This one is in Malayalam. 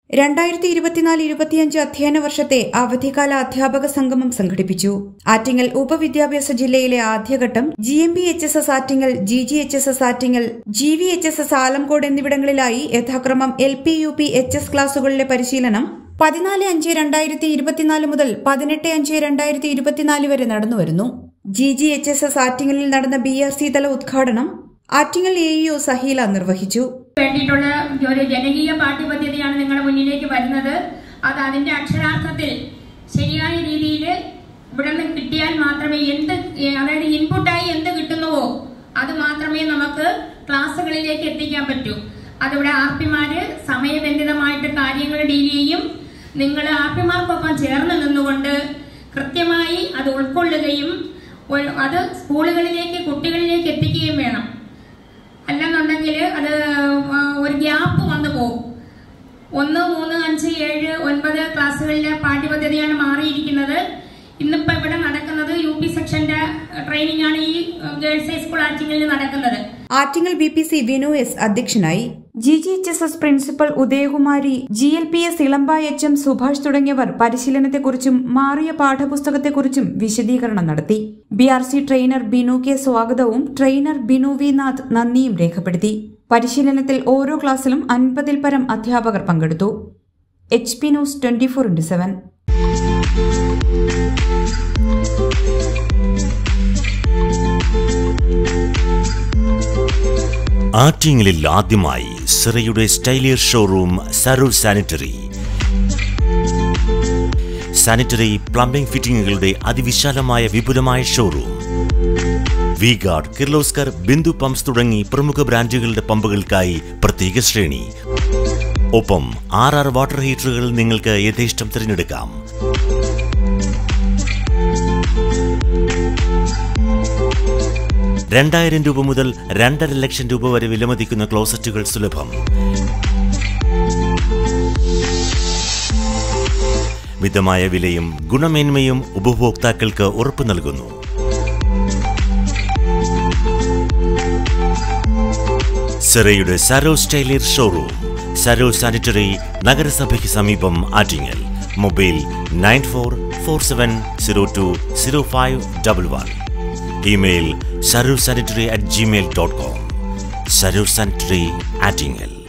2024-25 അധ്യയന വർഷത്തെ അവധിക്കാല അധ്യാപക സംഗമം സംഘടിപ്പിച്ചു. ആറ്റിങ്ങൽ ഉപവിദ്യാഭ്യാസ ജില്ലയിലെ ആദ്യഘട്ടം GMBHSS Attingal, GGHSS Attingal, GVHSS Alamcode എന്നിവിടങ്ങളിലായി യഥാക്രമം LP, UP, HS ക്ലാസുകളിലെ പരിശീലനം 14/5/2024 മുതൽ 18/5/2024 വരെ നടന്നുവരുന്നു. GGHSS ആറ്റിങ്ങലിൽ നടന്ന BRC തല ഉദ്ഘാടനം ആറ്റിങ്ങൽ AEO സഹീല നിർവഹിച്ചു. വേണ്ടിയിട്ടുള്ള ഒരു ജനകീയ പാഠ്യപദ്ധതിയാണ് നിങ്ങളുടെ മുന്നിലേക്ക് വരുന്നത്. അത് അതിന്റെ അക്ഷരാർത്ഥത്തിൽ ശരിയായ രീതിയിൽ ഇവിടെ നിന്ന് കിട്ടിയാൽ മാത്രമേ അതായത് ഇൻപുട്ടായി എന്ത് കിട്ടുന്നുവോ അത് മാത്രമേ നമുക്ക് ക്ലാസ്സുകളിലേക്ക് എത്തിക്കാൻ പറ്റൂ. അതിവിടെ ആർപിമാര് സമയബന്ധിതമായിട്ട് കാര്യങ്ങൾ ഡീൽ ചെയ്യും. നിങ്ങൾ ആർപിമാർക്കൊപ്പം ചേർന്ന് നിന്നുകൊണ്ട് കൃത്യമായി അത് ഉൾക്കൊള്ളുകയും അത് സ്കൂളുകളിലേക്ക് കുട്ടികളിലേക്ക് എത്തിക്കുകയും വേണം. അല്ലെന്നുണ്ടെങ്കിൽ അത് ഒരു ഗ്യാപ്പ് വന്നു പോകും. 1, 3, 5, 7, 9 ക്ലാസ്സുകളിലെ പാഠ്യപദ്ധതിയാണ് മാറിയിരിക്കുന്നത്. ഇന്നിപ്പോ ഇവിടെ നടക്കുന്നത് UP സെക്ഷന്റെ ട്രെയിനിങ് ആണ് ഈ ഗേൾസ് ഹൈസ്കൂൾ ആറ്റിങ്ങലിൽ നടക്കുന്നത്. ആറ്റിങ്ങൽ BPC വിനു S അധ്യക്ഷനായി. GGHSS principal Udayakumari, GLPS Elamba HM Subhash തുടങ്ങിയവർ പരിശീലനത്തെക്കുറിച്ചും മാറിയ പാഠപുസ്തകത്തെക്കുറിച്ചും വിശദീകരണം നടത്തി. BRC ട്രെയിനർ ബിനു K സ്വാഗതവും ട്രെയിനർ ബിനു V നാഥ് നന്ദിയും രേഖപ്പെടുത്തി. പരിശീലനത്തിൽ ഓരോ ക്ലാസ്സിലും 50-ൽ പരം അധ്യാപകർ പങ്കെടുത്തു. HP news 24/7. ആറ്റിങ്ങലിൽ ആദ്യമായി സിറയുടെ സ്റ്റൈലിയർ ഷോറൂം സരൂർ സാനിറ്ററി പ്ലംബിംഗ് ഫിറ്റിംഗുകളുടെ അതിവിശാലമായ വിപുലമായ showroom. V-Guard, Kirloskar, Bindu pumps തുടങ്ങി പ്രമുഖ ബ്രാൻഡുകളുടെ പമ്പുകൾക്കായി പ്രത്യേക ശ്രേണി. ഒപ്പം 6 വാട്ടർ ഹീറ്ററുകൾ നിങ്ങൾക്ക് യഥേഷ്ടം തിരഞ്ഞെടുക്കാം. ₹2,000 മുതൽ 2.5 ലക്ഷം വരെ വിലമതിക്കുന്ന ക്ലോസറ്റുകൾ സുലഭം. മിതമായ വിലയും ഗുണമേന്മയും ഉപഭോക്താക്കൾക്ക് ഉറപ്പു നൽകുന്നു. സിറയുടെ സരോ സ്റ്റൈലിയർ ഷോറൂം, സരോ സാനിറ്ററി, നഗരസഭയ്ക്ക് സമീപം, Attingal. Mobile 9447020511. Email sarursanitary@gmail.com. Sarur Sanitary, Attingel.